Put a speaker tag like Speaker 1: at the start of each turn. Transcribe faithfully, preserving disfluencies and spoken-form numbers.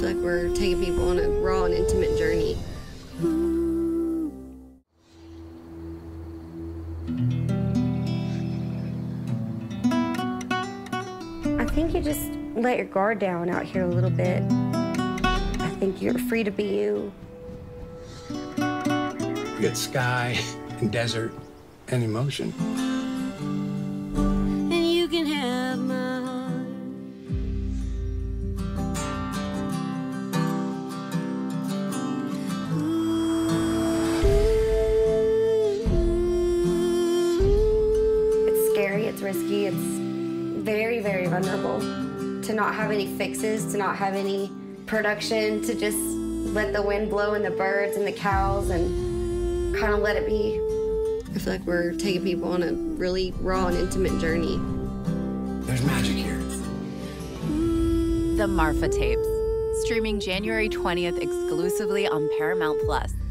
Speaker 1: feel like we're taking people on a raw and intimate journey.
Speaker 2: I think you just let your guard down out here a little bit. I think you're free to be you.
Speaker 3: You got sky and desert and emotion.
Speaker 1: And you can have my heart.
Speaker 2: It's scary, it's risky, it's very, very vulnerable. To not have any fixes, to not have any production, to just let the wind blow and the birds and the cows and kind of let it be.
Speaker 1: I feel like we're taking people on a really raw and intimate journey.
Speaker 3: There's magic here.
Speaker 4: The Marfa Tapes, streaming January twentieth exclusively on Paramount Plus.